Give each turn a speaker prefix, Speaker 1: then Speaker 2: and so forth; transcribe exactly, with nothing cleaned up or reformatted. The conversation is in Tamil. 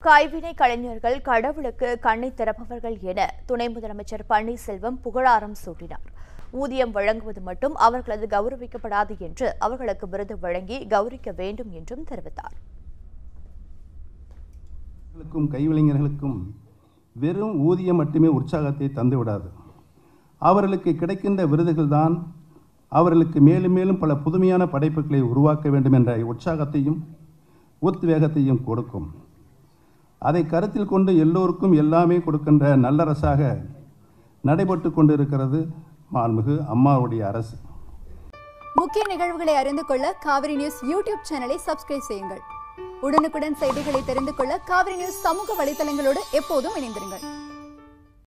Speaker 1: கைவினை கலைஞர்கள் கடவுளுக்கு கண்ணை திறப்பவர்கள் என துணை முதலமைச்சர் பன்னீர்செல்வம் புகழாரம் சூட்டினார். ஊதியம் வழங்குவது மட்டும் அவர்களது கௌரவிக்கப்படாது என்று அவர்களுக்கு விருது வழங்கி கௌரவிக்க வேண்டும் என்றும் தெரிவித்தார்.
Speaker 2: கைவினைஞர்களுக்கும் வெறும் ஊதியம் மட்டுமே உற்சாகத்தை தந்துவிடாது. அவர்களுக்கு கிடைக்கின்ற விருதுகள் தான் அவர்களுக்கு மேலும் மேலும் பல புதுமையான படைப்புகளை உருவாக்க வேண்டும் என்ற உற்சாகத்தையும் உத்வேகத்தையும் கொடுக்கும். அதை கருத்தில் கொண்டு எல்லோருக்கும் எல்லாமே கொடுக்கின்ற நல்லரசாக நடைபெற்று கொண்டிருக்கிறது மாண்புமிகு அம்மாவுடைய அரசு.
Speaker 3: முக்கிய நிகழ்வுகளை அறிந்து கொள்ள காவிரி நியூஸ் யூடியூப் சேனலை சப்ஸ்கிரைப் செய்யுங்கள். உடனுக்குடன் செய்திகளை தெரிந்து கொள்ள காவிரி நியூஸ் சமூக வலைதளங்களோடு எப்போதும் இணைந்திருங்கள்.